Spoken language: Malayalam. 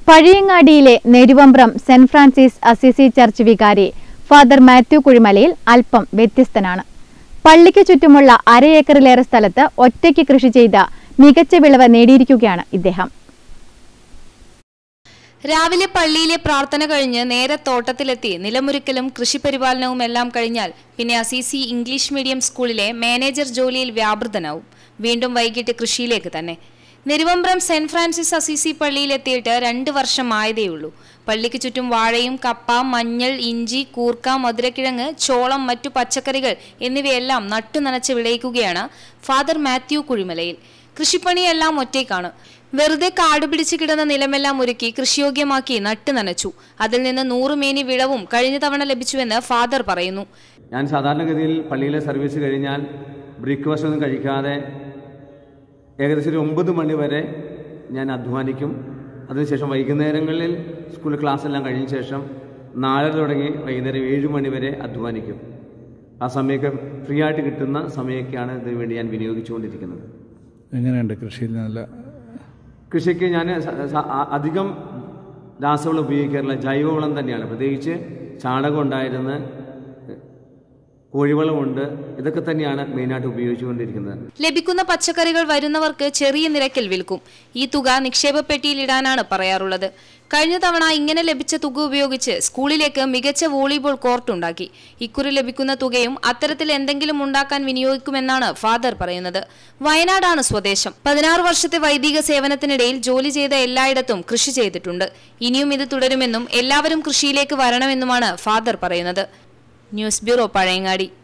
പഴയങ്ങാടിയിലെ Neruvambram saint Francis Assisi church വികാരി ഫാദർ മാത്യു കുഴിമലയിൽ അല്പം വ്യത്യസ്തനാണ്. പള്ളിക്ക് ചുറ്റുമുള്ള അരയേക്കറിലേറെ സ്ഥലത്ത് ഒറ്റയ്ക്ക് കൃഷി ചെയ്ത മികച്ച വിളവ് നേടിയിരിക്കുകയാണ് ഇദ്ദേഹം. രാവിലെ പള്ളിയിലെ പ്രാർത്ഥന കഴിഞ്ഞ് നേരെ തോട്ടത്തിലെത്തി നിലമൊരുക്കലും കൃഷിപരിപാലനവും എല്ലാം കഴിഞ്ഞാൽ പിന്നെ അസിസി ഇംഗ്ലീഷ് മീഡിയം സ്കൂളിലെ മാനേജർ ജോലിയിൽ വ്യാപൃതനാവും. വീണ്ടും വൈകിട്ട് കൃഷിയിലേക്ക് തന്നെ. നെരുവമ്പ്രം സെന്റ് ഫ്രാൻസിസ് അസിസി പള്ളിയിലെത്തിയിട്ട് 2 വർഷം ആയതേയുള്ളൂ. പള്ളിക്ക് ചുറ്റും വാഴയും കപ്പ, മഞ്ഞൾ, ഇഞ്ചി, കൂർക്ക, മധുരക്കിഴങ്ങ്, ചോളം, മറ്റു പച്ചക്കറികൾ എന്നിവയെല്ലാം നട്ടുനനച്ച് വിളയിക്കുകയാണ് ഫാദർ മാത്യു കുഴിമലയിൽ. കൃഷിപ്പണിയെല്ലാം ഒറ്റയ്ക്കാണ്. വെറുതെ കാടുപിടിച്ച് കിടന്ന നിലമെല്ലാം ഒരുക്കി കൃഷിയോഗ്യമാക്കി നട്ടുനനച്ചു. അതിൽ നിന്ന് 100 മേനി വിളവും കഴിഞ്ഞ തവണ ലഭിച്ചുവെന്ന് ഫാദർ പറയുന്നു. ഞാൻ സാധാരണഗതിയിൽ പള്ളിയിലെ സർവീസ് കഴിഞ്ഞാൽ ബ്രേക്ക്ഫാസ്റ്റ് ഒന്നും കഴിക്കാതെ ഏകദേശം 9 മണി വരെ ഞാൻ അധ്വാനിക്കും. അതിനുശേഷം വൈകുന്നേരങ്ങളിൽ സ്കൂൾ ക്ലാസ് എല്ലാം കഴിഞ്ഞ ശേഷം 4 തുടങ്ങി വൈകുന്നേരം 7 മണി വരെ അധ്വാനിക്കും. ആ സമയമൊക്കെ ഫ്രീ ആയിട്ട് കിട്ടുന്ന സമയമൊക്കെയാണ് ഇതിനു വേണ്ടി ഞാൻ വിനിയോഗിച്ചുകൊണ്ടിരിക്കുന്നത്. എങ്ങനെയുണ്ട് കൃഷിയിൽ? കൃഷിക്ക് ഞാൻ അധികം രാസവളം ഉപയോഗിക്കാറില്ല, ജൈവവളം തന്നെയാണ്. പ്രത്യേകിച്ച് ചാണകം ഉണ്ടായിരുന്ന കോഴിവളമുണ്ട്. ഇതൊക്കെ തന്നെയാണ് മെയിനായിട്ട് ഉപയോഗിച്ചുകൊണ്ടിരിക്കുന്നത്. ലഭിക്കുന്ന പച്ചക്കറികൾ വരുന്നവർക്ക് ചെറിയ നിരക്കിൽ വിൽക്കും. ഈ തുക നിക്ഷേപപ്പെട്ടിയിൽ ഇടാനാണ് പറയാറുള്ളത്. കഴിഞ്ഞ തവണ ഇങ്ങനെ ലഭിച്ച തുക ഉപയോഗിച്ച് സ്കൂളിലേക്ക് മികച്ച വോളിബോൾ കോർട്ട് ഉണ്ടാക്കി. ഇക്കുറി ലഭിക്കുന്ന തുകയും അത്തരത്തിൽ എന്തെങ്കിലും ഉണ്ടാക്കാൻ വിനിയോഗിക്കുമെന്നാണ് ഫാദർ പറയുന്നത്. വയനാടാണ് സ്വദേശം. 16 വർഷത്തെ വൈദിക സേവനത്തിനിടയിൽ ജോലി ചെയ്ത എല്ലായിടത്തും കൃഷി ചെയ്തിട്ടുണ്ട്. ഇനിയും ഇത് തുടരുമെന്നും എല്ലാവരും കൃഷിയിലേക്ക് വരണമെന്നുമാണ് ഫാദർ പറയുന്നത്. News bureau, Pazhayangadi.